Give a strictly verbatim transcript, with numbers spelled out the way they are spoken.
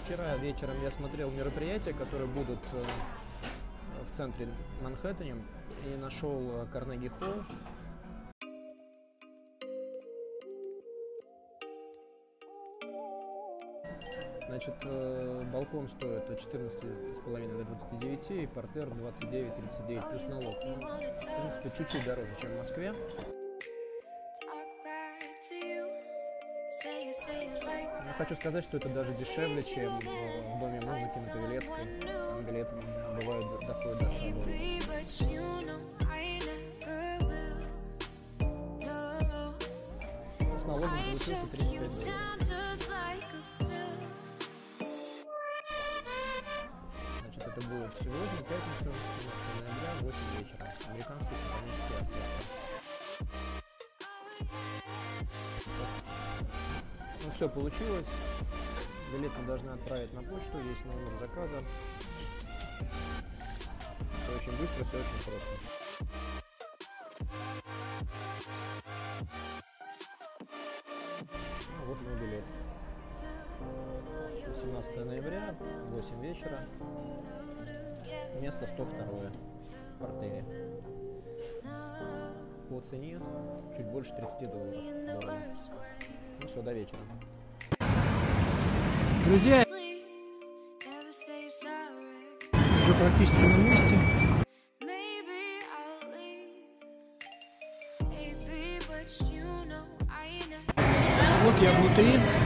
Вчера вечером я смотрел мероприятия, которые будут в центре Манхэттена, и нашел Карнеги Холл. Значит, балкон стоит от четырнадцати с половиной до двадцати девяти, и портер двадцать девять тридцать девять плюс налог. Ну, в принципе, чуть-чуть дороже, чем в Москве. Я хочу сказать, что это даже дешевле, чем в Доме музыки на Павелецкой. Там билеты бывают, доходят до ста долларов. С налогом получился тридцать пять долларов. Значит, это будет сегодня, пятница, семнадцатого ноября, восемь вечера. Американский симфонический оркестр. Ну все получилось. Билет мы должны отправить на почту, есть номер заказа. Все очень быстро, все очень просто. Ну, вот мой билет. семнадцатого ноября, восемь вечера. Место сто второе в портере. По цене чуть больше тридцати долларов. Ну все, до вечера. Друзья, уже практически на месте. Вот я внутри.